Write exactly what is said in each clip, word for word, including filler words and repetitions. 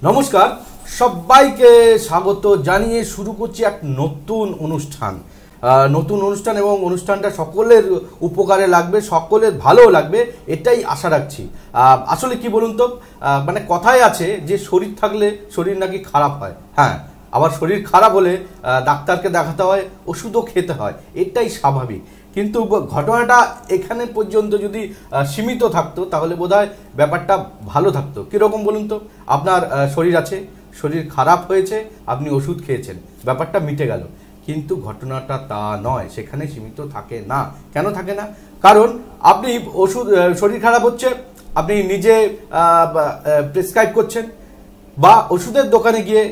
নমস্কার, সবাইকে স্বাগত জানিয়ে শুরু করছি এক নতুন অনুষ্ঠান নতুন অনুষ্ঠান এবং অনুষ্ঠানটা সকলের উপকারে লাগবে, সকলের ভালো লাগবে এটাই আশা রাখছি। আসলে কি বলুন তো, মানে কথায় আছে যে শরীর থাকলে শরীর নাকি খারাপ হয়। হ্যাঁ, আবার শরীর খারাপ হলে ডাক্তারকে দেখাতে হয়, ওষুধও খেতে হয়, এটাই স্বাভাবিক। কিন্তু ঘটনাটা এখানে পর্যন্ত যদি সীমিত থাকতো তাহলে বোধহয় ব্যাপারটা ভালো থাকতো। কীরকম বলুন তো, আপনার শরীর আছে, শরীর খারাপ হয়েছে, আপনি ওষুধ খেয়েছেন, ব্যাপারটা মিটে গেল। কিন্তু ঘটনাটা তা নয়, সেখানে সীমিত থাকে না। কেন থাকে না? কারণ আপনি ওষুধ, শরীর খারাপ হচ্ছে, আপনি নিজে প্রেসক্রাইব করছেন বা ওষুধের দোকানে গিয়ে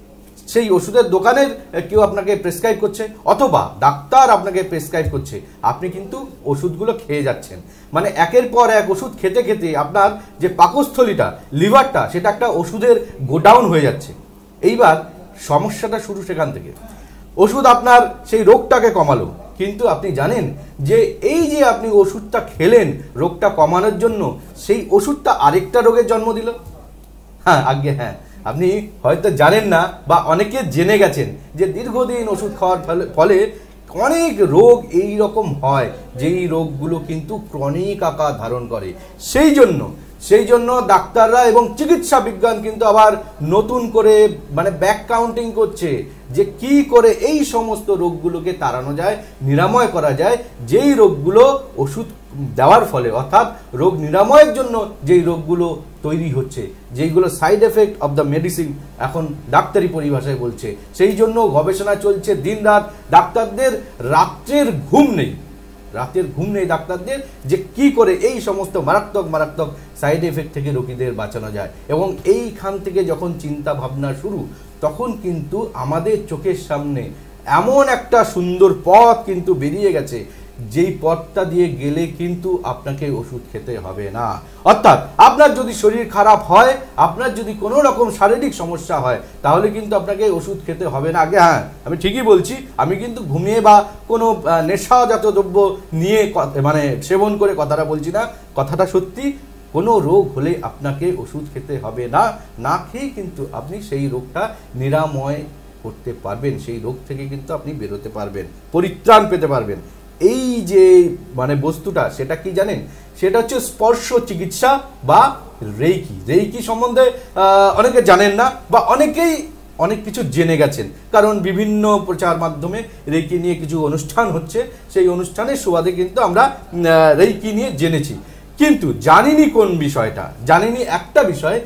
সেই ওষুধের দোকানের কেউ আপনাকে প্রেসক্রাইব করছে অথবা ডাক্তার আপনাকে প্রেসক্রাইব করছে, আপনি কিন্তু ওষুধগুলো খেয়ে যাচ্ছেন। মানে একের পর এক ওষুধ খেতে খেতে আপনার যে পাকস্থলীটা, লিভারটা, সেটা একটা ওষুধের গোডাউন হয়ে যাচ্ছে। এইবার সমস্যাটা শুরু সেখান থেকে। ওষুধ আপনার সেই রোগটাকে কমালো, কিন্তু আপনি জানেন যে এই যে আপনি ওষুধটা খেলেন রোগটা কমানোর জন্য, সেই ওষুধটা আরেকটা রোগের জন্ম দিল। হ্যাঁ, আগে হ্যাঁ, আপনি হয়তো জানেন না বা অনেকে জেনে গেছেন যে দীর্ঘদিন ওষুধ খাওয়ার ফলে অনেক রোগ এই রকম হয় যেই রোগগুলো কিন্তু ক্রনিক আকার ধারণ করে। সেই জন্য সেই জন্য ডাক্তাররা এবং চিকিৎসা বিজ্ঞান কিন্তু আবার নতুন করে মানে ব্যাক কাউন্টিং করছে যে কি করে এই সমস্ত রোগগুলোকে তাড়ানো যায়, নিরাময় করা যায়। যেই রোগগুলো ওষুধ দেওয়ার ফলে, অর্থাৎ রোগ নিরাময়ের জন্য যেই রোগগুলো তৈরি হচ্ছে, যেইগুলো side effect of the medicine এখন ডাক্তারি পরিভাষায় বলছে, সেই জন্য গবেষণা চলছে দিন রাত। ডাক্তারদের রাত্রের ঘুম নেই, রাতের ঘুম নেই ডাক্তারদের, যে কি করে এই সমস্ত মারাত্মক মারাত্মক সাইড এফেক্ট থেকে রোগীদের বাঁচানো যায়। এবং এইখান থেকে যখন চিন্তা ভাবনা শুরু, তখন কিন্তু আমাদের চোখের সামনে এমন একটা সুন্দর পথ কিন্তু বেরিয়ে গেছে, যেই পথটা দিয়ে গেলে কিন্তু আপনাকে ওষুধ খেতে হবে না। অর্থাৎ আপনার যদি শরীর খারাপ হয়, আপনার যদি কোনো রকম শারীরিক সমস্যা হয়, তাহলে কিন্তু আপনাকে ওষুধ খেতে হবে না। আগে হ্যাঁ, আমি ঠিকই বলছি, আমি কিন্তু ঘুমিয়ে বা কোনো নেশাজাত দ্রব্য নিয়ে মানে সেবন করে কথাটা বলছি না, কথাটা সত্যি। কোনো রোগ হলে আপনাকে ওষুধ খেতে হবে না, না খেয়ে কিন্তু আপনি সেই রোগটা নিরাময় করতে পারবেন, সেই রোগ থেকে কিন্তু আপনি বেরোতে পারবেন, পরিত্রাণ পেতে পারবেন। এই যে মানে বস্তুটা, সেটা কি জানেন? সেটা হচ্ছে স্পর্শ চিকিৎসা বা রেইকি। রেইকি সম্বন্ধে অনেকে জানেন না বা অনেকেই অনেক কিছু জেনে গেছেন, কারণ বিভিন্ন প্রচার মাধ্যমে রেইকি নিয়ে কিছু অনুষ্ঠান হচ্ছে, সেই অনুষ্ঠানের সুবাদে কিন্তু আমরা রেইকি নিয়ে জেনেছি। কিন্তু জানিনি কোন বিষয়টা, জানিনি একটা বিষয়,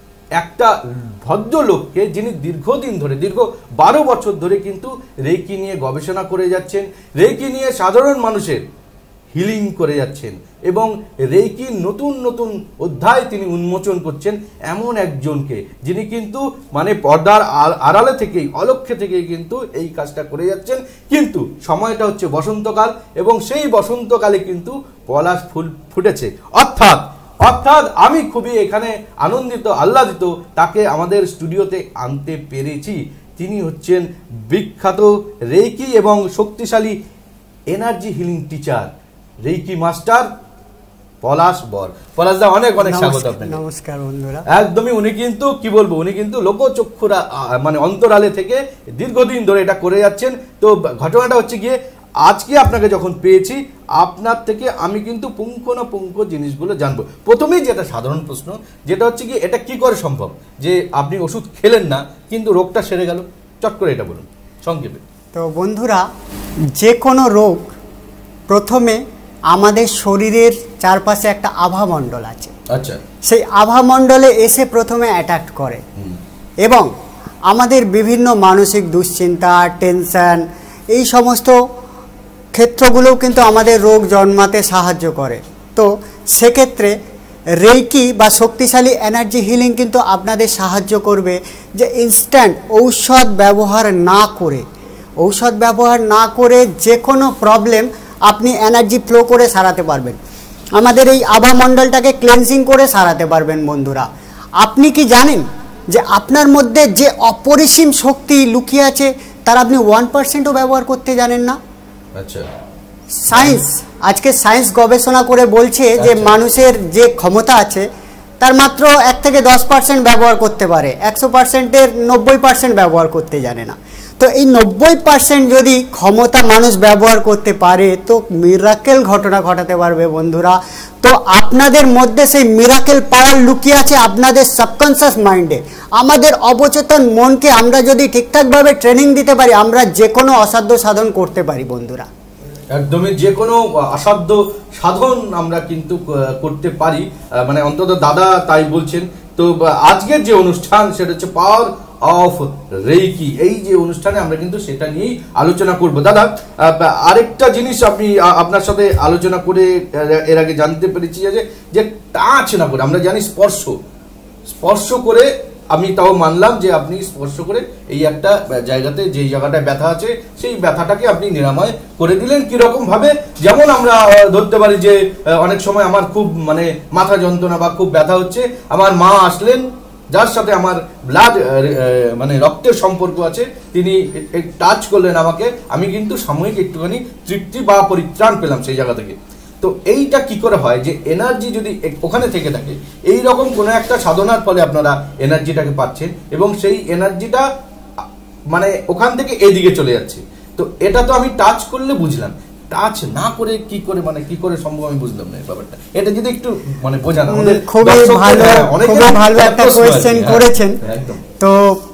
একটা ভদ্রলোককে যিনি দীর্ঘদিন ধরে, দীর্ঘ বারো বছর ধরে কিন্তু রেইকি নিয়ে গবেষণা করে যাচ্ছেন, রেইকি নিয়ে সাধারণ মানুষের হিলিং করে যাচ্ছেন এবং রেইকির নতুন নতুন অধ্যায় তিনি উন্মোচন করছেন, এমন একজনকে যিনি কিন্তু মানে পর্দার আড়ালে থেকেই, অলক্ষ্যে থেকেই কিন্তু এই কাজটা করে যাচ্ছেন। কিন্তু সময়টা হচ্ছে বসন্তকাল এবং সেই বসন্তকালে কিন্তু পলাশ ফুল ফুটেছে। অর্থাৎ অর্থাৎ আমি খুবই এখানে আনন্দিত, আহ্লাদিত তাকে আমাদের স্টুডিওতে আনতে পেরেছি। তিনি হচ্ছেন বিখ্যাত রেইকি এবং শক্তিশালী energy healing teacher, reiki master Palash Bar. Palash দা, অনেক অনেক স্বাগত আপনাকে। নমস্কার বন্ধুরা। একদমই, উনি কিন্তু কি বলবো, উনি কিন্তু লোকচক্ষুরা মানে অন্তরালে থেকে দীর্ঘদিন ধরে এটা করে যাচ্ছেন। তো ঘটনাটা হচ্ছে গিয়ে, আজকে আপনাকে যখন পেয়েছি, আপনার থেকে আমি কিন্তু পুঙ্খানুপুঙ্খ জিনিসগুলো জানবো। প্রথমেই যেটা সাধারণ প্রশ্ন, যেটা হচ্ছে কি, এটা কি করে সম্ভব যে আপনি ওষুধ খেলেন না কিন্তু রোগটা সেরে গেল? চট করে এটা বলুন সংক্ষেপে। তো বন্ধুরা, যে কোনো রোগ প্রথমে আমাদের শরীরের চারপাশে একটা আভামণ্ডল আছে, আচ্ছা, সেই আভামণ্ডলে এসে প্রথমে অ্যাটাক করে এবং আমাদের বিভিন্ন মানসিক দুশ্চিন্তা, টেনশন, এই সমস্ত ক্ষেত্রগুলোও কিন্তু আমাদের রোগ জন্মাতে সাহায্য করে। তো সেক্ষেত্রে রেইকি বা শক্তিশালী এনার্জি হিলিং কিন্তু আপনাদের সাহায্য করবে যে ইনস্ট্যান্ট ঔষধ ব্যবহার না করে, ঔষধ ব্যবহার না করে যে কোনো প্রবলেম আপনি এনার্জি ফ্লো করে সারাতে পারবেন। আমাদের এই আভামণ্ডলটাকে ক্লেনজিং করে সারাতে পারবেন। বন্ধুরা, আপনি কি জানেন যে আপনার মধ্যে যে অপরিসীম শক্তি লুকিয়ে আছে, তার আপনি ওয়ান পার্সেন্টও ব্যবহার করতে জানেন না? আচ্ছা, সায়েন্স আজকে সায়েন্স গবেষণা করে বলছে যে মানুষের যে ক্ষমতা আছে তার মাত্র এক থেকে দশ পার্সেন্ট ব্যবহার করতে পারে, একশো পার্সেন্টের নব্বই পার্সেন্ট ব্যবহার করতে জানে না। তো এই নব্বই পার্সেন্ট যদি ক্ষমতা মানুষ ব্যবহার করতে পারে তো মিরাকেল ঘটনা ঘটাতে পারবে বন্ধুরা। তো আপনাদের মধ্যে সেই মিরাকেল পাওয়ার লুকিয়ে আছে আপনাদের সাবকনসিয়াস মাইন্ডে। আমাদের অবচেতন মনকে আমরা যদি ঠিকঠাকভাবে ট্রেনিং দিতে পারি আমরা যে কোনো অসাধ্য সাধন করতে পারি বন্ধুরা। একদমই যে কোনো অসাধ্য সাধন আমরা কিন্তু করতে পারি, মানে অন্তত দাদা তাই বলছেন। তো আজকের যে অনুষ্ঠান সেটা হচ্ছে পাওয়ার অফ রেইকি, এই যে অনুষ্ঠানে আমরা কিন্তু সেটা নিয়েই আলোচনা করব। দাদা আরেকটা জিনিস আপনি আপনার সাথে আলোচনা করে এর আগে জানতে পেরেছি যে যে টাচ না করে, আমরা জানি স্পর্শ স্পর্শ করে, আমি তাও মানলাম যে আপনি স্পর্শ করে এই একটা জায়গাতে যেই জায়গাটায় ব্যথা আছে সেই ব্যথাটাকে আপনি নিরাময় করে দিলেন। কিরকম ভাবে? যেমন আমরা ধরতে পারি যে অনেক সময় আমার খুব মানে মাথা যন্ত্রণা বা খুব ব্যথা হচ্ছে, আমার মা আসলেন যার সাথে আমার ব্লাড মানে রক্তের সম্পর্ক আছে, তিনি টাচ করলেন আমাকে, আমি কিন্তু সাময়িক একটুখানি তৃপ্তি বা পরিত্রাণ পেলাম সেই জায়গা থেকে। তো এইটা কি করে হয় যে এনার্জি যদি ওখানে থেকে থাকে, এই রকম কোনো একটা সাধনার ফলে আপনারা এনার্জিটাকে পাচ্ছেন এবং সেই এনার্জিটা মানে ওখান থেকে এদিকে চলে যাচ্ছে। তো এটা তো আমি টাচ করলে বুঝলাম, টাচ না করে কি করে মানে কি করে সম্ভব আমি বুঝলাম না এই ব্যাপারটা। এটা যদি একটু মানে বোঝানো। খুবই ভালো, খুবই ভালো একটা কোয়েশ্চেন করেছেন। তো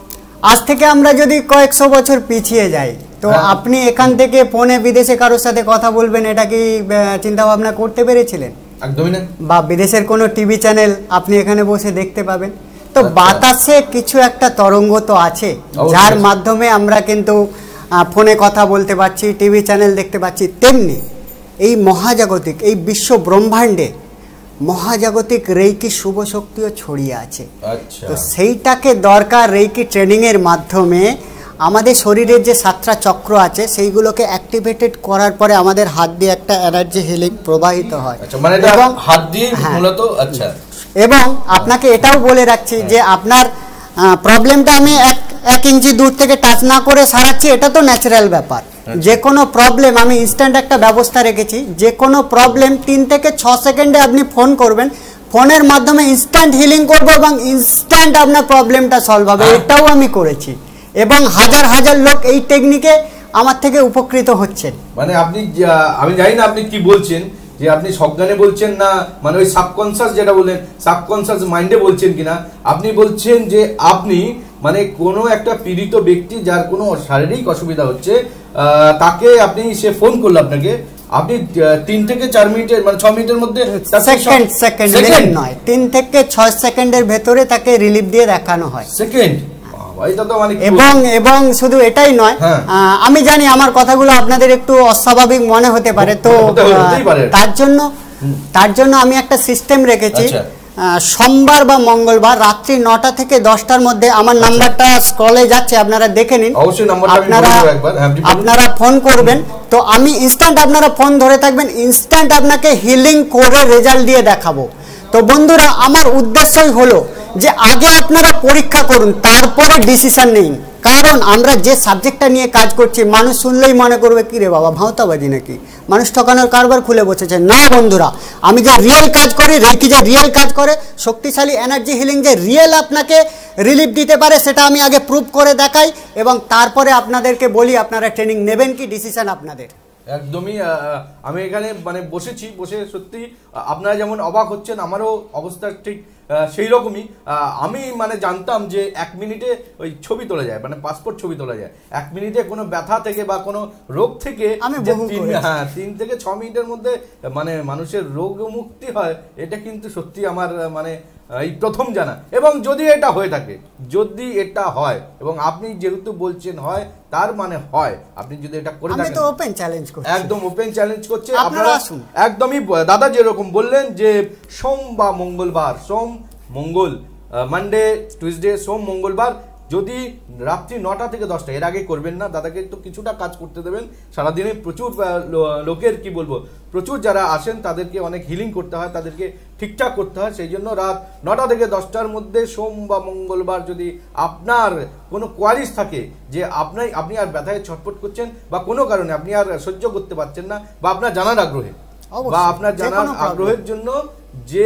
আজ থেকে আমরা যদি কয়েকশো বছর পিছিয়ে যাই তো আপনি এখান থেকে ফোনে বিদেশে কারোর সাথে কথা বলবেন, এটা কি চিন্তা ভাবনা করতে পেরেছিলেন? একদমই না। বা বিদেশের কোনো টিভি চ্যানেল আপনি এখানে বসে দেখতে পাবেন। তো বাতাসে কিছু একটা তরঙ্গ তো আছে যার মাধ্যমে আমরা কিন্তু ফোনে কথা বলতে পারছি, টিভি চ্যানেল দেখতে পাচ্ছি। তেমনি এই মহাজাগতিক, এই বিশ্ব ব্রহ্মাণ্ডে মহাজাগতিক রেইকি শুভ শক্তিও ছড়িয়ে আছে। তো সেইটাকে দরকার রেইকি ট্রেনিংয়ের মাধ্যমে আমাদের শরীরের যে সাতটা চক্র আছে সেইগুলোকে অ্যাক্টিভেটেড করার পরে আমাদের হাত দিয়ে একটা এনার্জি হিলিং প্রবাহিত হয়। এবং হাত দিয়ে মূলত আচ্ছা এবং আপনাকে এটাও বলে রাখছি যে আপনার প্রবলেমটা আমি এক এক ইঞ্চি দূর থেকে টাচ না করে সারাচ্ছি, এটা তো ন্যাচারাল ব্যাপার। যে কোনো প্রবলেম আমি ইনস্ট্যান্ট একটা ব্যবস্থা রেখেছি, যে কোনো প্রবলেম তিন থেকে ছ সেকেন্ডে আপনি ফোন করবেন, ফোনের মাধ্যমে ইনস্ট্যান্ট হিলিং করবো এবং ইনস্ট্যান্ট আপনার প্রবলেমটা সলভ হবে, এটাও আমি করেছি এবং হাজার হাজার লোক এই টেকনিকে আমার থেকে উপকৃত হচ্ছেন। মানে আপনি, আমি জানি না আপনি কি বলছেন, যে আপনি সজ্ঞানে বলছেন না মানে ওই সাবকনসিয়াস যেটা বললেন সাবকনসিয়াস মাইন্ডে বলছেন কিনা, আপনি বলছেন যে আপনি মানে কোনো একটা পীড়িত ব্যক্তি যার কোনো শারীরিক অসুবিধা হচ্ছে তাকে আপনি সে ফোন করলো আপনাকে, আপনি তিন থেকে চার মিনিটের মানে ছ মিনিটের মধ্যে সেকেন্ড সেকেন্ড নয় তিন থেকে ছয় সেকেন্ডের ভেতরে তাকে রিলিফ দিয়ে দেখানো হয়। সেকেন্ড এবং এবং শুধু এটাই নয়, আমি জানি আমার কথাগুলো আপনাদের একটু অস্বাভাবিক মনে হতে পারে, তো তার জন্য তার জন্য আমি একটা সিস্টেম রেখেছি। সোমবার বা মঙ্গলবার রাত্রি নটা থেকে দশটার মধ্যে আমার নাম্বারটা স্ক্রলে যাচ্ছে, আপনারা দেখে নিন। আপনারা আপনারা ফোন করবেন, তো আমি ইনস্ট্যান্ট আপনারা ফোন ধরে থাকবেন, ইনস্ট্যান্ট আপনাকে হিলিং করে রেজাল্ট দিয়ে দেখাবো। তো বন্ধুরা আমার উদ্দেশ্যই হলো যে আগে আপনারা পরীক্ষা করুন তারপরে ডিসিশন নিন, কারণ আমরা যে সাবজেক্টটা নিয়ে কাজ করছি মানুষ শুনলেই মনে করবে কি রে বাবা ভাওতাবাজি নাকি, মানুষ ঠকানোর কারবার খুলে বসেছে। না বন্ধুরা, আমি যে রিয়েল কাজ করি, রেইকি যে রিয়েল কাজ করে, শক্তিশালী এনার্জি হিলিং যে রিয়েল আপনাকে রিলিফ দিতে পারে সেটা আমি আগে প্রুভ করে দেখাই এবং তারপরে আপনাদেরকে বলি আপনারা ট্রেনিং নেবেন কি, ডিসিশন আপনাদের। একদমই আমি এখানে মানে বসেছি, বসে সত্যি আপনারা যেমন অবাক হচ্ছেন আমারও অবস্থা ঠিক সেই রকমই। আমি মানে জানতাম যে এক মিনিটে ওই ছবি তোলা যায়, মানে পাসপোর্ট ছবি তোলা যায় এক মিনিটে, কোনো ব্যথা থেকে বা কোনো রোগ থেকে হ্যাঁ তিন থেকে ছ মিনিটের মধ্যে মানে মানুষের রোগ মুক্তি হয়, এটা কিন্তু সত্যি আমার মানে এই প্রথম জানা। এবং যদি এটা হয়ে থাকে, যদি এটা হয় এবং আপনি যেহেতু বলছেন হয় তার মানে হয়, আপনি যদি এটা করে থাকেন, আমি তো ওপেন চ্যালেঞ্জ করছি, একদম ওপেন চ্যালেঞ্জ করছে আপনারা একদমই। দাদা যেরকম বললেন যে সোম বা মঙ্গলবার, সোম মঙ্গল মানডে টুইসডে সোম মঙ্গলবার যদি রাত্রি নটা থেকে দশটা, এর আগে করবেন না, দাদাকে তো কিছুটা কাজ করতে দেবেন। সারাদিনে প্রচুর লোকের কি বলবো প্রচুর যারা আসেন তাদেরকে অনেক হিলিং করতে হয়, তাদেরকে ঠিকঠাক করতে হয়, সেই জন্য রাত নটা থেকে দশটার মধ্যে সোম বা মঙ্গলবার যদি আপনার কোনো কোয়ারিজ থাকে যে আপনার আপনি আর ব্যথায় ছটফট করছেন বা কোনো কারণে আপনি আর সহ্য করতে পারছেন না, বা আপনার জানার আগ্রহে বা আপনার জানার আগ্রহের জন্য যে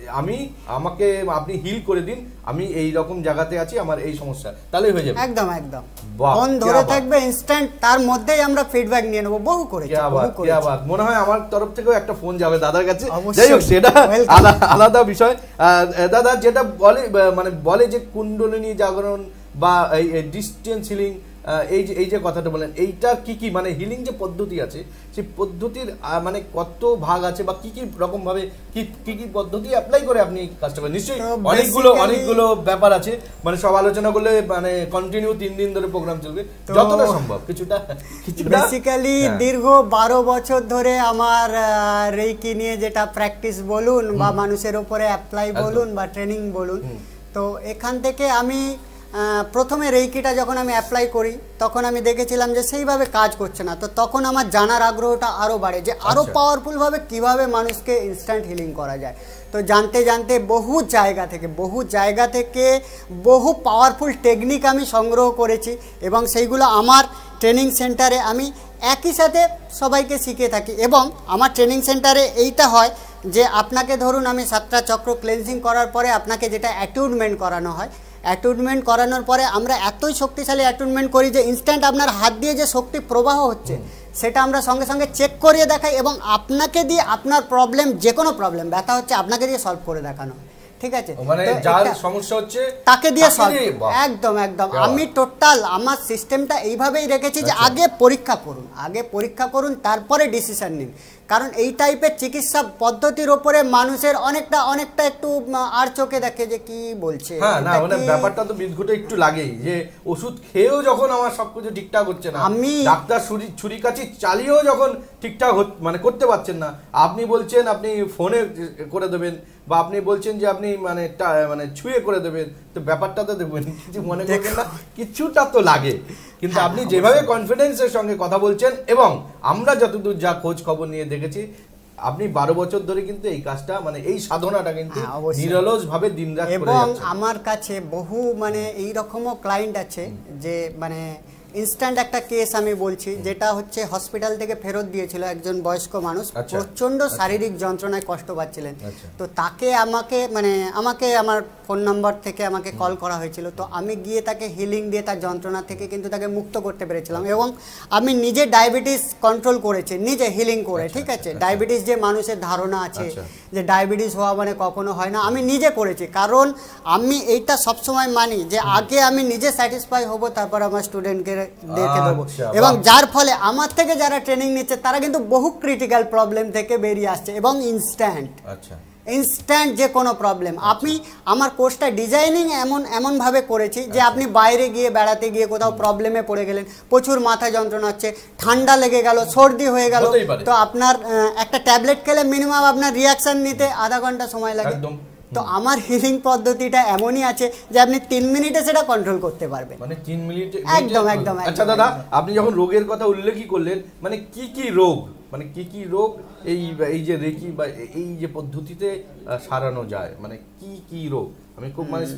আমি আমাকে আপনি হিল করে দিন, আমি এই রকম জায়গাতে আছি, আমার এই সমস্যা, তাহলেই হয়ে যাবে। একদম একদম ফোন ধরে থাকবে ইনস্ট্যান্ট, তার মধ্যেই আমরা ফিডব্যাক নিয়ে নেব। বহু করেছি, বহু করেছি। মনে হয় আমার তরফ থেকেও একটা ফোন যাবে দাদার কাছে। যাই হোক, সেটা আলাদা বিষয়। দাদা যেটা বলে মানে বলে যে কুণ্ডলিনী জাগরণ বা এই ডিস্টেন্স হিলিং, এই যে এই যে কথাটা বলেন, এইটা কি কি মানে হিলিং যে পদ্ধতি আছে সেই পদ্ধতির মানে কত ভাগ আছে বা কি কি রকম ভাবে কি কি কি পদ্ধতি অ্যাপ্লাই করে আপনি কাজটা করেন? নিশ্চয়ই অনেকগুলো অনেকগুলো ব্যাপার আছে, মানে সব আলোচনা করলে মানে কন্টিনিউ তিন দিন ধরে প্রোগ্রাম চলবে, যতটা সম্ভব কিছুটা কিছুটা। বেসিক্যালি দীর্ঘ বারো বছর ধরে আমার রেইকি নিয়ে যেটা প্র্যাকটিস বলুন বা মানুষের উপরে অ্যাপ্লাই বলুন বা ট্রেনিং বলুন, তো এখান থেকে আমি প্রথমে রেইকিটা যখন আমি অ্যাপ্লাই করি তখন আমি দেখেছিলাম যে সেইভাবে কাজ করছে না। তো তখন আমার জানার আগ্রহটা আরও বাড়ে যে আরও পাওয়ারফুলভাবে কিভাবে মানুষকে ইনস্ট্যান্ট হিলিং করা যায়। তো জানতে জানতে বহু জায়গা থেকে বহু জায়গা থেকে বহু পাওয়ারফুল টেকনিক আমি সংগ্রহ করেছি এবং সেইগুলো আমার ট্রেনিং সেন্টারে আমি একই সাথে সবাইকে শিখে থাকি। এবং আমার ট্রেনিং সেন্টারে এইটা হয় যে আপনাকে ধরুন আমি সাতটা চক্র ক্লেন্সিং করার পরে আপনাকে যেটা অ্যাটিউনমেন্ট করানো হয়, অ্যাটিউনমেন্ট করানোর পরে আমরা এতই শক্তিশালী অ্যাটিউনমেন্ট করি যে ইনস্ট্যান্ট আপনার হাত দিয়ে যে শক্তি প্রবাহ হচ্ছে সেটা আমরা সঙ্গে সঙ্গে চেক করিয়ে দেখাই এবং আপনাকে দিয়ে আপনার প্রবলেম, যে কোনো প্রবলেম ব্যথা হচ্ছে আপনাকে দিয়ে সলভ করে দেখানো, ঠিক আছে? মানে যার সমস্যা হচ্ছে তাকে দিয়ে সলভ। একদম একদম আমি টোটাল আমার সিস্টেমটা এইভাবেই রেখেছি যে আগে পরীক্ষা করুন, আগে পরীক্ষা করুন তারপরে ডিসিশন নিন। কারণ এই টাইপের চিকিৎসা পদ্ধতির ওপরে মানুষের অনেকটা অনেকটা একটু আর চোখে দেখে যে কি বলছে। হ্যাঁ না, মানে ব্যাপারটা তো বিদঘুটে একটু লাগেই যে ওষুধ খেয়েও যখন আমার সবকিছু ঠিকঠাক হচ্ছে না, আমি ডাক্তার ছুরি কাছি চালিয়েও যখন ঠিকঠাক মানে করতে পারছেন না, আপনি বলছেন আপনি ফোনে করে দেবেন বা আপনি বলছেন যে আপনি মানে মানে ছুঁয়ে করে দেবেন, তো ব্যাপারটা তো দেখবেন কিছু মনে করবেন না, কিছুটা তো লাগে। কিন্তু আপনি যেভাবে কনফিডেন্সের সঙ্গে কথা বলছেন এবং আমরা যতদূর যা খোঁজ খবর নিয়ে দেখেছি, আপনি বারো বছর ধরে কিন্তু এই কাজটা মানে এই সাধনাটা কিন্তু নিরলস ভাবে দিনরাত করে যাচ্ছেন। এবং আমার কাছে বহু মানে এই রকমও ক্লায়েন্ট আছে যে মানে ইনস্ট্যান্ট একটা কেস আমি বলছি, যেটা হচ্ছে হসপিটাল থেকে ফেরত দিয়েছিল একজন বয়স্ক মানুষ, প্রচন্ড শারীরিক যন্ত্রণায় কষ্ট পাচ্ছিলেন। তো তাকে আমাকে মানে আমাকে আমার ফোন নাম্বার থেকে আমাকে কল করা হয়েছিল, তো আমি গিয়ে তাকে হিলিং দিয়ে তার যন্ত্রণা থেকে কিন্তু তাকে মুক্ত করতে পেরেছিলাম। এবং আমি নিজে ডায়াবেটিস কন্ট্রোল করেছি নিজে হিলিং করে, ঠিক আছে? ডায়াবেটিস যে মানুষের ধারণা আছে যে ডায়াবেটিস হওয়া মানে কখনো হয় না, আমি নিজে করেছি। কারণ আমি এইটা সবসময় মানি যে আগে আমি নিজে স্যাটিসফাই হব, তারপর আমার স্টুডেন্টকে দেখে দেবো। এবং যার ফলে আমার থেকে যারা ট্রেনিং নিচ্ছে তারা কিন্তু বহু ক্রিটিক্যাল প্রবলেম থেকে বেরিয়ে আসছে এবং ইনস্ট্যান্ট ইনস্ট্যান্ট যে কোনো প্রবলেম। আপনি আমার কোর্সটা ডিজাইনিং এমন এমনভাবে করেছি যে আপনি বাইরে গিয়ে বেড়াতে গিয়ে কোথাও প্রবলেমে পড়ে গেলেন, প্রচুর মাথা যন্ত্রণা হচ্ছে, ঠান্ডা লেগে গেল, সর্দি হয়ে গেল, তো আপনার একটা ট্যাবলেট খেলে মিনিমাম আপনার রিয়াকশন নিতে আধা ঘন্টা সময় লাগে। তো আমার হিলিং পদ্ধতিটা এমনই আছে যে আপনি তিন মিনিটে সেটা কন্ট্রোল করতে পারবেন, মানে তিন মিনিটে একদম একদম। আচ্ছা দাদা, আপনি যখন রোগের কথা উল্লেখই করলেন, মানে কি কি রোগ মানে কি কি রোগ এই এই যে রেকি বা এই যে পদ্ধতিতে সারানো যায়, মানে কি কি রোগ আমি খুব মানে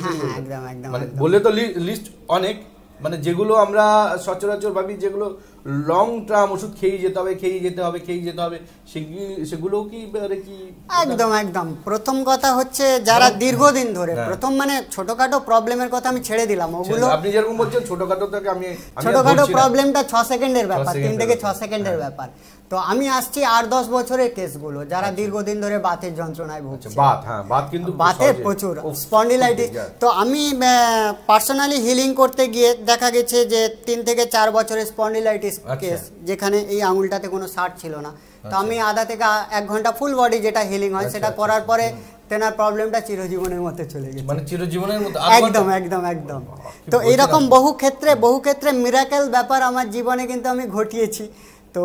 মানে বললে তো লিস্ট অনেক, মানে যেগুলো আমরা সচরাচর ভাবি যেগুলো লং টার্ম ওষুধ খেয়ে যেতে হবে খেয়ে যেতে হবে খেয়ে যেতে হবে সেগুলো কি কি একদম একদম। প্রথম কথা হচ্ছে যারা দীর্ঘদিন ধরে, প্রথম মানে ছোটখাটো প্রবলেমের কথা আমি ছেড়ে দিলাম, ওগুলো আপনি যেরকম বলছেন ছোটখাটো থেকে আমি ছোটখাটো প্রবলেমটা ছ সেকেন্ডের ব্যাপার, তিন থেকে ছ সেকেন্ডের ব্যাপার। তো আমি আসছি আট দশ বছরের কেসগুলো যারা দীর্ঘদিন ধরে বাতের যন্ত্রণায় ভুগছে, বাত হ্যাঁ বাত কিন্তু বাতের প্রচুর স্পন্ডিলাইটিস। তো আমি পার্সোনালি হিলিং করতে গিয়ে দেখা গেছে যে তিন থেকে চার বছরের স্পন্ডিলাইটিস কেস, যেখানে এই আঙুলটাতে কোনো সার ছিল না। তো আমি আধা থেকে এক ঘন্টা ফুল বডি যেটা হিলিং হয় সেটা করার পরে তেনার প্রবলেমটা চিরজীবনের মতো চলে গেছে, মানে চিরজীবনের মতো একদম একদম একদম। তো এইরকম বহু ক্ষেত্রে বহু ক্ষেত্রে মিরাকেল ব্যাপার আমার জীবনে কিন্তু আমি ঘটিয়েছি। তো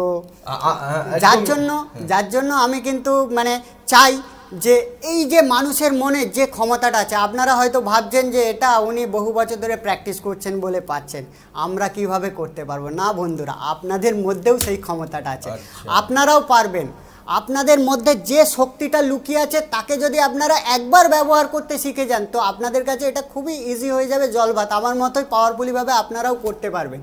যার জন্য যার জন্য আমি কিন্তু মানে চাই যে এই যে মানুষের মনে যে ক্ষমতাটা আছে, আপনারা হয়তো ভাবছেন যে এটা উনি বহু বছর ধরে প্র্যাকটিস করছেন বলে পাচ্ছেন, আমরা কিভাবে করতে পারবো না বন্ধুরা, আপনাদের মধ্যেও সেই ক্ষমতাটা আছে, আপনারাও পারবেন। আপনাদের মধ্যে যে শক্তিটা লুকিয়ে আছে তাকে যদি আপনারা একবার ব্যবহার করতে শিখে যান তো আপনাদের কাছে এটা খুবই ইজি হয়ে যাবে জল ভাত। আমার মতোই পাওয়ারফুলি ভাবে আপনারাও করতে পারবেন।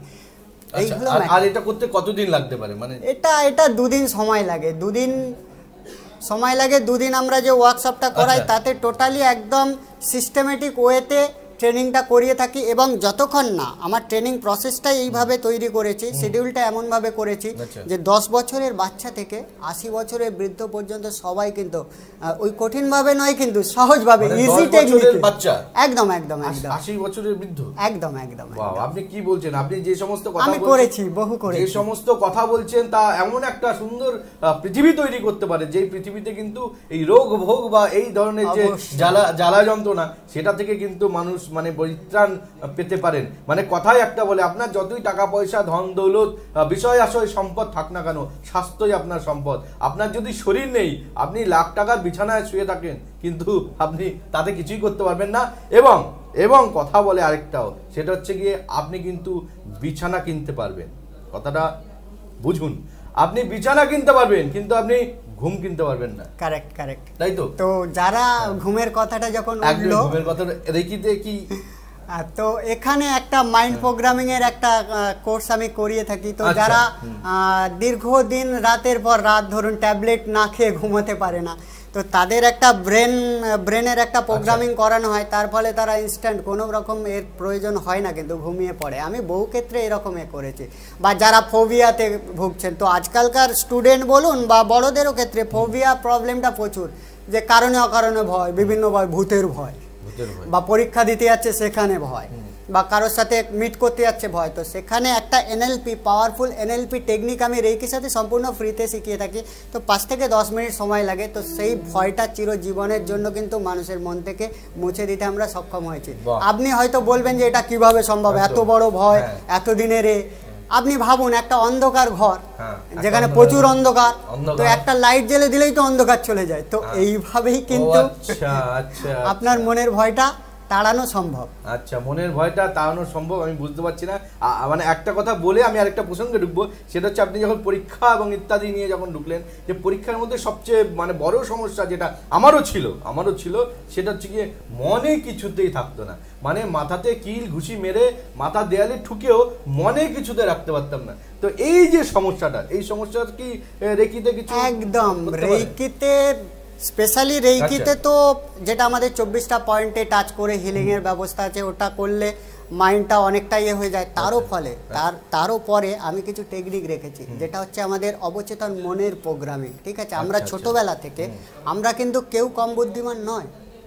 আর এটা করতে কতদিন লাগতে পারে? মানে এটা এটা দুদিন সময় লাগে, দুদিন সময় লাগে দুদিন আমরা যে ওয়ার্কশপটা করাই তাতে টোটালি একদম সিস্টেমেটিক ওয়েতে ট্রেনিংটা করিয়ে থাকি এবং যতক্ষণ না আমার ট্রেনিং প্রসেসটাই এইভাবে তৈরি করেছি, শিডিউলটা এমনভাবে করেছি যে দশ বছরের বাচ্চা থেকে আশি বছরের বৃদ্ধ পর্যন্ত সবাই কিন্তু ওই কঠিনভাবে নয় কিন্তু সহজভাবে ইজি টেকনিক বাচ্চা একদম একদম একদম আশি বছরের বৃদ্ধ একদম একদম। আপনি কি বলছেন? আপনি যে সমস্ত কথা আমি করেছি বহু করেছি, যে সমস্ত কথা বলছেন তা এমন একটা সুন্দর পৃথিবী তৈরি করতে পারে যেই পৃথিবীতে কিন্তু এই রোগ ভোগ বা এই ধরনের যে জ্বালা জ্বালা যন্ত্রণা সেটা থেকে কিন্তু মানুষ মানে পরিত্রাণ পেতে পারেন। মানে কথাই একটা বলে, আপনার যতই টাকা পয়সা ধন দৌলত বিষয় আশয় সম্পদ থাক না কেন, স্বাস্থ্যই আপনার সম্পদ। আপনার যদি শরীর নেই, আপনি লাখ টাকার বিছানায় শুয়ে থাকেন কিন্তু আপনি তাতে কিছুই করতে পারবেন না। এবং এবং কথা বলে আরেকটাও, সেটা হচ্ছে গিয়ে আপনি কিন্তু বিছানা কিনতে পারবেন। কথাটা বুঝুন, আপনি বিছানা কিনতে পারবেন কিন্তু আপনি ঘুম কিনতে পারবেন না। কারেক্ট কারেক্ট, তাই তো? তো যারা ঘুমের কথাটা যখন উঠলো, ঘুমের কথা রেকিতে কি, তো এখানে একটা মাইন্ড প্রোগ্রামিং এর একটা কোর্স আমি করিয়ে থাকি। তো যারা দীর্ঘদিন রাতের পর রাত ধরুন ট্যাবলেট না খেয়ে ঘুমোতে পারে না, তো তাদের একটা ব্রেন ব্রেনের একটা প্রোগ্রামিং করানো হয়, তার ফলে তারা ইনস্ট্যান্ট কোনো রকম এর প্রয়োজন হয় না কিন্তু ঘুমিয়ে পড়ে। আমি বহু ক্ষেত্রে এরকম এ করেছি। বা যারা ফোবিয়াতে ভুগছেন, তো আজকালকার স্টুডেন্ট বলুন বা বড়দেরও ক্ষেত্রে ফোবিয়া প্রবলেমটা প্রচুর, যে কারণে অকারণে ভয়, বিভিন্ন ভয়, ভূতের ভয়, বা পরীক্ষা দিতে যাচ্ছে সেখানে ভয়, বা কারোর সাথে মিট করতে যাচ্ছে ভয়। তো সেখানে একটা এনএলপি, পাওয়ারফুল এনএলপি টেকনিক আমি রেইকির সাথে সম্পূর্ণ ফ্রিতে শিখিয়ে থাকি। তো পাঁচ থেকে দশ মিনিট সময় লাগে। তো সেই ভয়টা চিরজীবনের জন্য কিন্তু মানুষের মন থেকে মুছে দিতে আমরা সক্ষম হয়েছি। আপনি হয়তো বলবেন যে এটা কিভাবে সম্ভব, এত বড় ভয় এতদিনের এ। আপনি ভাবুন একটা অন্ধকার ঘর যেখানে প্রচুর অন্ধকার, তো একটা লাইট জ্বেলে দিলেই তো অন্ধকার চলে যায়। তো এইভাবেই কিন্তু আপনার মনের ভয়টা তাড়ানো সম্ভব। আচ্ছা, মনের ভয়টা তাড়ানো সম্ভব, আমি বুঝতে পারছি না। মানে একটা কথা বলে আমি আরেকটা প্রসঙ্গে ঢুকবো, সেটা হচ্ছে আপনি যখন পরীক্ষা এবং ইত্যাদি নিয়ে যখন ঢুকলেন, যে পরীক্ষার মধ্যে সবচেয়ে মানে বড় সমস্যা যেটা আমারও ছিল আমারও ছিল সেটা হচ্ছে গিয়ে মনে কিছুতেই থাকতো না। মানে মাথাতে কিল ঘুষি মেরে মাথা দেয়ালে ঠুকেও মনে কিছুতে রাখতে পারতাম না। তো এই যে সমস্যাটা, এই সমস্যাটা কি রেকিতে কিছু? একদম, রেকিতে স্পেশালি রেইকিতে তো যেটা আমাদের চব্বিশটা পয়েন্টে টাচ করে হিলিংয়ের ব্যবস্থা আছে, ওটা করলে মাইন্ডটা অনেকটা ইয়ে হয়ে যায়। তারও ফলে তার তারও পরে আমি কিছু টেকনিক রেখেছি, যেটা হচ্ছে আমাদের অবচেতন মনের প্রোগ্রামিং। ঠিক আছে, আমরা ছোটবেলা থেকে আমরা কিন্তু কেউ কম বুদ্ধিমান নয়।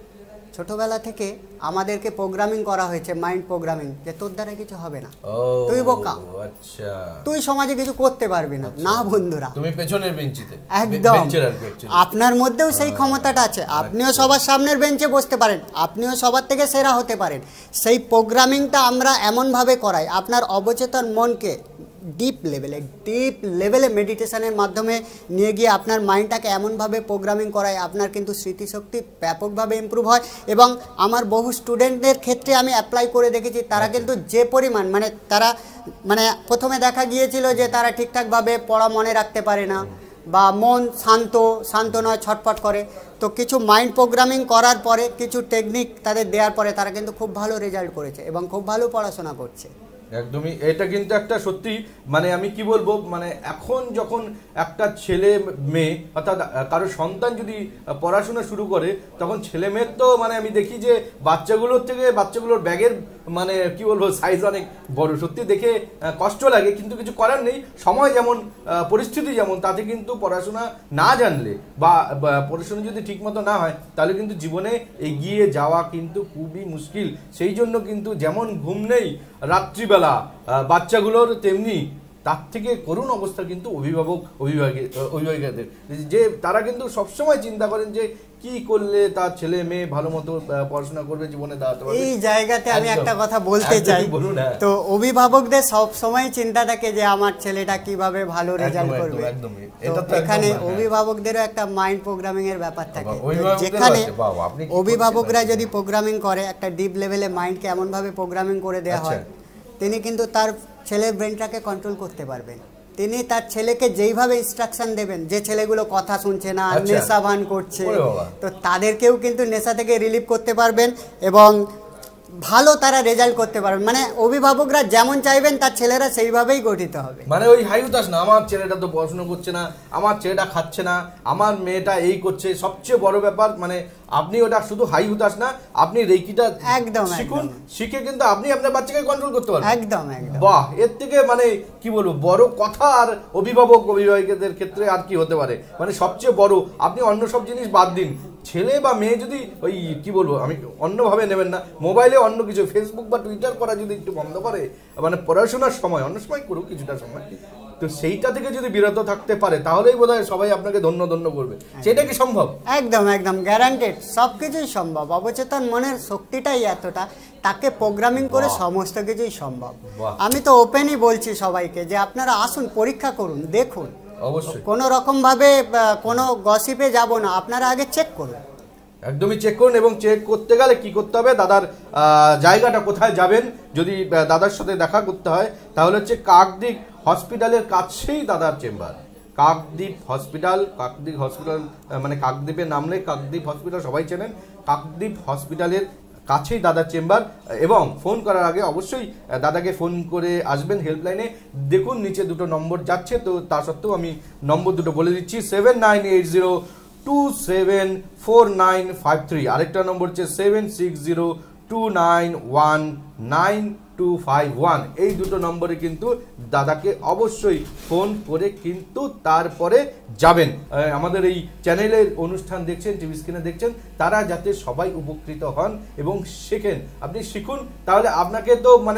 ছোটবেলা থেকে আমাদেরকে প্রোগ্রামিং করা হয়েছে, মাইন্ড প্রোগ্রামিং, যে তোর দ্বারা কিছু হবে না, তুই বোকা, আচ্ছা তুই সমাজে কিছু করতে পারবি না। না বন্ধুরা, তুমি পেছনের বেঞ্চিতে, একদম আপনার মধ্যেও সেই ক্ষমতাটা আছে। আপনিও সবার সামনের বেঞ্চে বসতে পারেন, আপনিও সবার থেকে সেরা হতে পারেন। সেই প্রোগ্রামিংটা আমরা এমনভাবে করাই, আপনার অবচেতন মনকে ডিপ লেভেলে ডিপ লেভেলে মেডিটেশনের মাধ্যমে নিয়ে গিয়ে আপনার মাইন্ডটাকে এমনভাবে প্রোগ্রামিং করায়, আপনার কিন্তু স্মৃতিশক্তি ব্যাপকভাবে ইমপ্রুভ হয়। এবং আমার বহু স্টুডেন্টদের ক্ষেত্রে আমি অ্যাপ্লাই করে দেখেছি, তারা কিন্তু যে পরিমাণ মানে তারা মানে প্রথমে দেখা গিয়েছিল যে তারা ঠিকঠাকভাবে পড়া মনে রাখতে পারে না, বা মন শান্ত শান্ত নয়, ছটফট করে। তো কিছু মাইন্ড প্রোগ্রামিং করার পরে, কিছু টেকনিক তাদের দেওয়ার পরে তারা কিন্তু খুব ভালো রেজাল্ট করেছে এবং খুব ভালো পড়াশোনা করছে। একদমই, এটা কিন্তু একটা সত্যি মানে আমি কি বলবো, মানে এখন যখন একটা ছেলে মেয়ে অর্থাৎ কারো সন্তান যদি পড়াশোনা শুরু করে, তখন ছেলে মেয়ের তো মানে আমি দেখি যে বাচ্চাগুলোর থেকে বাচ্চাগুলোর ব্যাগের মানে কি বলবো সাইজ অনেক বড়। সত্যি দেখে কষ্ট লাগে, কিন্তু কিছু করার নেই। সময় যেমন, পরিস্থিতি যেমন, তাতে কিন্তু পড়াশোনা না জানলে বা পড়াশোনা যদি ঠিকমতো না হয়, তাহলে কিন্তু জীবনে এগিয়ে যাওয়া কিন্তু খুবই মুশকিল। সেই জন্য কিন্তু যেমন ঘুম নেই রাত্রিবেলা বাচ্চাগুলোর, তেমনি তার থেকে করুণ অবস্থা কিন্তু অভিভাবক অভিভাবক অভিভাবিকাদের, যে তারা কিন্তু সবসময় চিন্তা করেন যে কি করলে তার ছেলে মেয়ে ভালো মতো পড়াশোনা করবে, জীবনে দাঁড়াতে পারবে। এই জায়গাতে আমি একটা কথা বলতে চাই, তো অভিভাবকদের সব সময় চিন্তা থাকে যে আমার ছেলেটা কিভাবে ভালো রেজাল্ট করবে। এখানে অভিভাবকদেরও একটা মাইন্ড প্রোগ্রামিং এর ব্যাপার থাকে, যেখানে অভিভাবকরা যদি প্রোগ্রামিং করে, একটা ডিপ লেভেলে মাইন্ডকে এমন ভাবে প্রোগ্রামিং করে দেওয়া হয়, তিনি কিন্তু তার ছেলের ব্রেনটাকে কন্ট্রোল করতে পারবেন। তিনি তার ছেলেকে যেইভাবে ইনস্ট্রাকশন দেবেন, যে ছেলেগুলো কথা শুনছে না, নেশা ভান করছে, তো তাদেরকেও কিন্তু নেশা থেকে রিলিভ করতে পারবেন। এবং ভালো তারা রেজাল্ট করতে পারবে। মানে অভিভাবকরা যেমন চাইবেন তার ছেলেরা সেইভাবেই গঠিত হবে। মানে ওই হাই হুতাশ না, আমার ছেলেটা তো পড়াশোনা করছে না, আমার ছেলেটা খাচ্ছে না, আমার মেয়েটা এই করছে। সবচেয়ে বড় ব্যাপার মানে আপনি ওটা শুধু হাই হুতাশ না, আপনি রেকিটা একদম শিখুন, শিখে কিন্তু আপনি আপনার বাচ্চাকে কন্ট্রোল করতে পারবেন। একদম একদম। বাহ, এর থেকে মানে কি বলবো বড় কথা আর অভিভাবক অভিভাবকদের ক্ষেত্রে আর কি হতে পারে। মানে সবচেয়ে বড়, আপনি অন্য সব জিনিস বাদ দিন, ছেলে বা মেয়ে যদি ওই কি বলবো আমি অন্যভাবে নেবেন না, মোবাইলে অন্য কিছু ফেসবুক বা টুইটার করা যদি একটু বন্ধ করে, মানে পড়াশোনার সময় অন্য সময় করুক কিছুটা সময়, তো সেইটা থেকে যদি বিরত থাকতে পারে তাহলেই বোধহয় সবাই আপনাকে ধন্য ধন্য করবে। সেটা কি সম্ভব? একদম একদম গ্যারান্টেড, সব কিছুই সম্ভব। অবচেতন মনের শক্তিটাই এতটা, তাকে প্রোগ্রামিং করে সমস্ত কিছুই সম্ভব। আমি তো ওপেনই বলছি সবাইকে যে আপনারা আসুন, পরীক্ষা করুন, দেখুন। অবশ্যই কোনো রকম ভাবে কোনো গসিপে যাব না, আপনারা আগে চেক করুন। একদমই চেক করুন, এবং চেক করতে গেলে কি করতে হবে, দাদার জায়গাটা কোথায় যাবেন, যদি দাদার সাথে দেখা করতে হয় তাহলে হচ্ছে কাকদ্বীপ হসপিটালের কাছেই দাদার chamber. Kakdwip hospital, Kakdwip hospital মানে কাকদ্বীপে নামলে কাকদ্বীপ হসপিটাল সবাই চেনেন, কাকদ্বীপ হসপিটালের কাছেই দাদার চেম্বার। এবং ফোন করার আগে অবশ্যই দাদাকে ফোন করে আসবেন হেল্পলাইনে। দেখুন নিচে দুটো নম্বর যাচ্ছে, তো তা সত্ত্বেও আমি নম্বর দুটো বলে দিচ্ছি, seven nine eight zero two seven four nine five three, আরেকটা নম্বর হচ্ছে seven six zero two nine one nine two five one. এই দুটো নম্বরে কিন্তু দাদাকে অবশ্যই ফোন করে কিন্তু তারপরে যাবেন। আমাদের এই চ্যানেলের অনুষ্ঠান দেখছেন, টিভি স্ক্রিনে দেখছেন, তারা যাতে সবাই উপকৃত হন এবং শেখেন। আপনি শিখুন, তাহলে আপনাকে তো মানে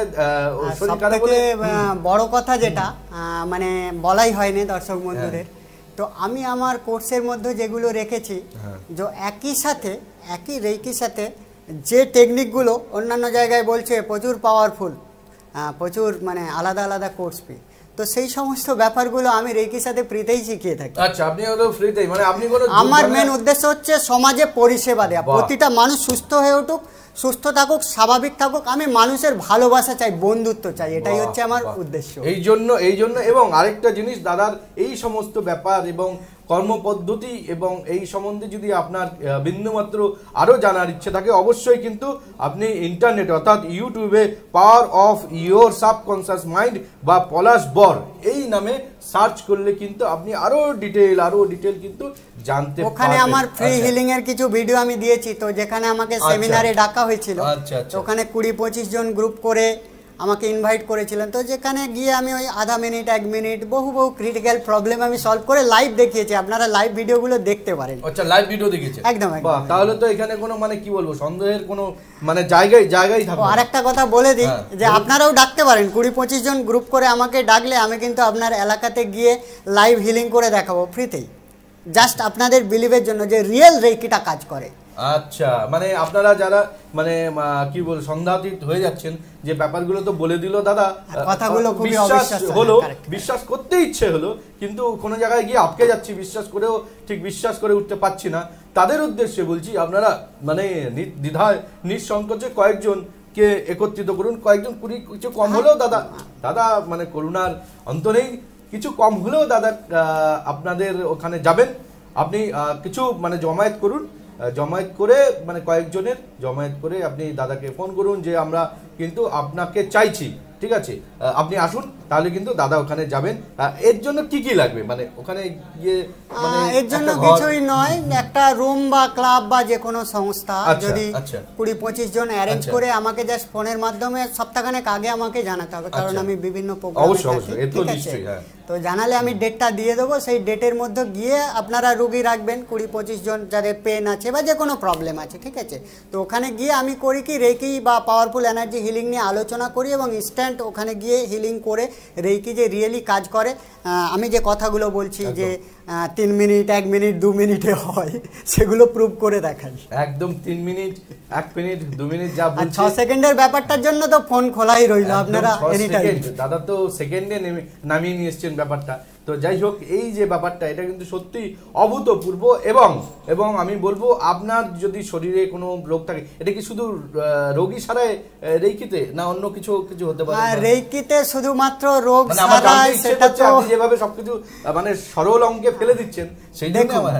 সবথেকে বড় কথা যেটা মানে বলাই হয়নি দর্শক বন্ধুদের, তো আমি আমার কোর্সের মধ্যে যেগুলো রেখেছি, যে একই সাথে একই রেকির সাথে যে টেকনিকগুলো অন্যান্য জায়গায় বলছে প্রচুর পাওয়ারফুল, প্রচুর মানে আলাদা আলাদা কোর্স ফি, তো সেই সমস্ত ব্যাপারগুলো আমি রেকির সাথে ফ্রিতেই শিখিয়ে থাকি। আচ্ছা, আপনি হলো ফ্রিতেই, মানে আপনি কোনো, আমার মেন উদ্দেশ্য হচ্ছে সমাজে পরিষেবা দেওয়া, প্রতিটা মানুষ সুস্থ হয়ে উঠুক, সুস্থ থাকুক, স্বাভাবিক থাকুক। আমি মানুষের ভালোবাসা চাই, বন্ধুত্ব চাই, এটাই হচ্ছে আমার উদ্দেশ্য। এই জন্য এই জন্য এবং আরেকটা জিনিস, দাদার এই সমস্ত ব্যাপার এবং কর্মপদ্ধতি এবং এই সম্বন্ধে যদি আপনার বিন্দুমাত্র আরও জানার ইচ্ছে থাকে, অবশ্যই কিন্তু আপনি ইন্টারনেটে অর্থাৎ ইউটিউবে power of your subconscious mind বা পলাশ বর এই নামে সার্চ করলে কিন্তু আপনি আরো ডিটেইল আরো ডিটেইল কিন্তু জানতে পারবেন। ওখানে আমার ফ্রি হিলিং এর কিছু ভিডিও আমি দিয়েছি, তো যেখানে আমাকে সেমিনারে ডাকা হয়েছিল, ওখানে কুড়ি পঁচিশ জন গ্রুপ করে আমাকে ইনভাইট করেছিলেন, তো যেখানে গিয়ে আমি ওই আধা মিনিট এক মিনিট বহু বহু ক্রিটিক্যাল প্রবলেম আমি সলভ করে লাইভ দেখিয়েছি। আপনারা লাইভ ভিডিওগুলো দেখতে পারেন। আচ্ছা, লাইভ ভিডিও দেখিয়েছেন? একদম একদম। তাহলে তো এখানে কোনো মানে কি বলবো সন্দেহের কোনো মানে জায়গায় জায়গায় থাকবে। আর একটা কথা বলে দিই যে আপনারাও ডাকতে পারেন, কুড়ি পঁচিশ জন গ্রুপ করে আমাকে ডাকলে আমি কিন্তু আপনার এলাকাতে গিয়ে লাইভ হিলিং করে দেখাবো ফ্রিতেই, জাস্ট আপনাদের বিলিভের জন্য যে রিয়েল রেকিটা কাজ করে। আচ্ছা, মানে আপনারা যারা মানে কি বল সন্দেহাতীত হয়ে যাচ্ছেন যে ব্যাপারগুলো তো বলে দিল দাদা, কথাগুলো খুবই বিশ্বাস হলো, বিশ্বাস করতে ইচ্ছে হলো, কিন্তু কোনো জায়গায় গিয়ে আটকে যাচ্ছি, বিশ্বাস করেও ঠিক বিশ্বাস করে উঠতে পারছি না, তাদের উদ্দেশ্যে বলছি আপনারা মানে দ্বিধায় নিঃসংকোচে কয়েকজন কে একত্রিত করুন। কয়েকজন কুড়ি কিছু কম হলেও দাদা দাদা মানে করুণার অন্ত নেই, কিছু কম হলেও দাদা আপনাদের ওখানে যাবেন, আপনি কিছু মানে জমায়েত করুন, জমায়েত করে মানে কয়েকজনের জমায়েত করে আপনি দাদাকে ফোন করুন যে আমরা কিন্তু আপনাকে চাইছি, ঠিক আছে আপনি আসুন, তাহলে কিন্তু দাদা ওখানে যাবেন। এর জন্য কি কি লাগবে মানে ওখানে গিয়ে? মানে এর জন্য কিছুই নয়, একটা রুম বা ক্লাব বা যে কোনো সংস্থা যদি কুড়ি পঁচিশ জন অ্যারেঞ্জ করে আমাকে জাস্ট ফোনের মাধ্যমে সপ্তাহখানেক আগে আমাকে জানাতে হবে, কারণ আমি বিভিন্ন প্রোগ্রামে থাকি, তো জানালে আমি ডেটটা দিয়ে দেবো। সেই ডেটের মধ্যে গিয়ে আপনারা রুগী রাখবেন কুড়ি পঁচিশ জন যাদের পেন আছে বা যে কোনো প্রবলেম আছে, ঠিক আছে। তো ওখানে গিয়ে আমি করি কি রেকি বা পাওয়ারফুল এনার্জি হিলিং নিয়ে আলোচনা করি এবং ইনস্ট্যান্ট ওখানে গিয়ে হিলিং করে রেকি যে রিয়েলি কাজ করে, আমি যে কথাগুলো বলছি যে তিন মিনিট এক মিনিট দু মিনিটে হয়, সেগুলো প্রুভ করে দেখাই। একদম তিন মিনিট এক মিনিট দু মিনিট যা বলছি, ছ সেকেন্ডের ব্যাপারটার জন্য তো ফোন খোলাই রইল, আপনারা এনি টাইম। দাদা তো সেকেন্ডে নামিয়ে নিয়ে এসছেন ব্যাপারটা। তো যাই হোক, এই যে ব্যাপারটা এটা কিন্তু সত্যি অভূতপূর্ব, এবং এবং আমি বলবো আপনার যদি শরীরে কোনো রোগ থাকে, এটা কি শুধু রোগী ছাড়াই রেকিতে না অন্য কিছু কিছু হতে পারে? রেকিতে শুধুমাত্র রোগ ছাড়াই, সেটা তো আপনি যেভাবে সবকিছু মানে সরল অঙ্কে ফেলে দিচ্ছেন সেই জন্য। হ্যাঁ,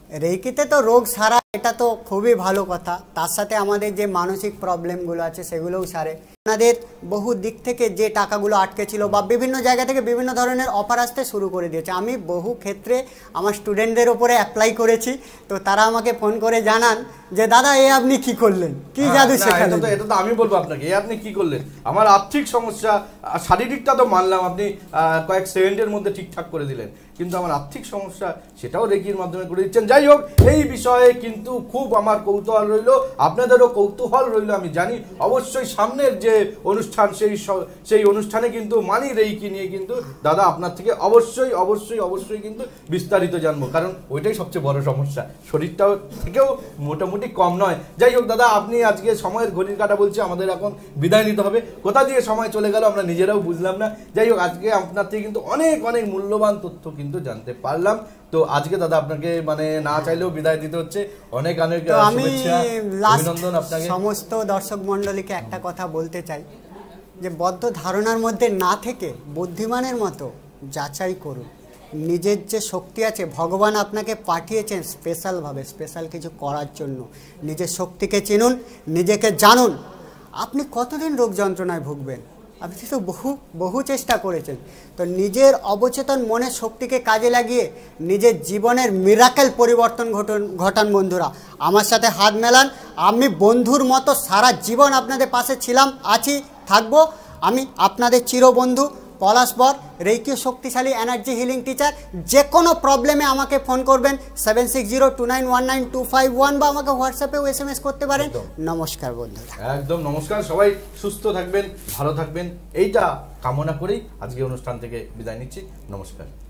রেইকিতে তো রোগ সারা, এটা তো খুবই ভালো কথা। তার সাথে আমাদের যে মানসিক প্রবলেমগুলো আছে সেগুলোও সারে। আপনাদের বহু দিক থেকে যে টাকাগুলো আটকে ছিল বা বিভিন্ন জায়গা থেকে বিভিন্ন ধরনের অফার আসতে শুরু করে দিয়েছে। আমি বহু ক্ষেত্রে আমার স্টুডেন্টদের ওপরে অ্যাপ্লাই করেছি, তো তারা আমাকে ফোন করে জানান যে দাদা এ আপনি কি করলেন, কি জাদু শেখালেন। এটা তো আমি বলবো আপনাকে, এ আপনি কি করলেন, আমার আর্থিক সমস্যা, শারীরিকটা তো মানলাম আপনি কয়েক সেকেন্ডের মধ্যে ঠিকঠাক করে দিলেন, কিন্তু আমার আর্থিক সমস্যা সেটাও রেকির মাধ্যমে করে দিচ্ছেন। যাই হোক, এই বিষয়ে কিন্তু খুব আমার কৌতূহল রইল, আপনাদেরও কৌতূহল রইল। আমি জানি অবশ্যই সামনের যে অনুষ্ঠান সেই সেই অনুষ্ঠানে কিন্তু মানি রেইকি নিয়ে কিন্তু দাদা আপনার থেকে অবশ্যই অবশ্যই অবশ্যই কিন্তু বিস্তারিত জানবো, কারণ ওইটাই সবচেয়ে বড় সমস্যা, শরীরটাও থেকেও মোটামুটি কম নয়। যাই হোক দাদা, আপনি আজকে সময়ের ঘড়ির কাঁটা বলছে আমাদের এখন বিদায় নিতে হবে, কোথা দিয়ে সময় চলে গেল আমরা নিজেরাও বুঝলাম না। যাই হোক, আজকে আপনার থেকে কিন্তু অনেক অনেক মূল্যবান তথ্য কিন্তু জানতে পারলাম। তো আজকে দাদা আপনাকে মানে না চাইলেও বিদায় দিতে হচ্ছে, অনেক অনেক শুভেচ্ছা, অভিনন্দন আপনাকে। সমস্ত দর্শক মণ্ডলীকে একটা কথা বলতে চাই যে বদ্ধ ধারণার মধ্যে না থেকে বুদ্ধিমানের মতো যাচাই করুন। নিজের যে শক্তি আছে, ভগবান আপনাকে পাঠিয়েছেন স্পেশালভাবে, স্পেশাল কিছু করার জন্য। নিজের শক্তিকে চিনুন, নিজেকে জানুন। আপনি কতদিন রোগ যন্ত্রণায় ভুগবেন? আপনি তো বহু বহু চেষ্টা করেছেন। তো নিজের অবচেতন মনের শক্তিকে কাজে লাগিয়ে নিজের জীবনের মিরাকেল পরিবর্তন ঘটন ঘটান বন্ধুরা। আমার সাথে হাত মেলান, আমি বন্ধুর মতো সারা জীবন আপনাদের পাশে ছিলাম, আছি, থাকবো। আমি আপনাদের চিরবন্ধু পলাশ বর, রেইকি শক্তিশালী এনার্জি হিলিং টিচার। যে কোনো প্রবলেমে আমাকে ফোন করবেন seven six zero two nine one nine two five one বা আমাকে হোয়াটসঅ্যাপেও এস এম এস করতে পারেন। নমস্কার বন্ধুরা, একদম নমস্কার। সবাই সুস্থ থাকবেন, ভালো থাকবেন, এইটা কামনা করেই আজকে অনুষ্ঠান থেকে বিদায় নিচ্ছি। নমস্কার।